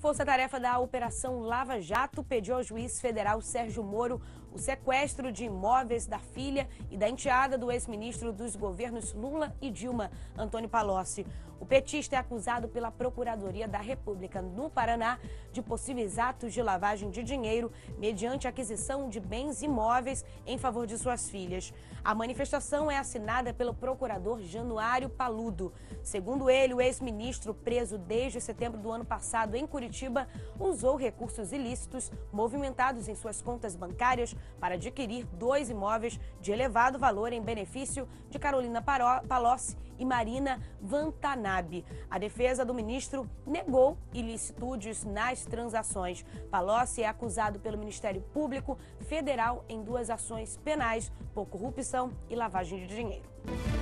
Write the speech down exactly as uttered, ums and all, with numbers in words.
força-tarefa da Operação Lava Jato pediu ao juiz federal Sérgio Moro o sequestro de imóveis da filha e da enteada do ex-ministro dos governos Lula e Dilma, Antônio Palocci. O petista é acusado pela Procuradoria da República no Paraná de possíveis atos de lavagem de dinheiro mediante aquisição de bens imóveis em favor de suas filhas. A manifestação é assinada pelo procurador Januário Paludo. Segundo ele, o ex-ministro, preso desde setembro do ano passado em Curitiba, usou recursos ilícitos movimentados em suas contas bancárias para adquirir dois imóveis de elevado valor em benefício de Carolina Palocci e Marina Watanabe. A defesa do ministro negou ilicitudes nas transações. Palocci é acusado pelo Ministério Público Federal em duas ações penais por corrupção e lavagem de dinheiro.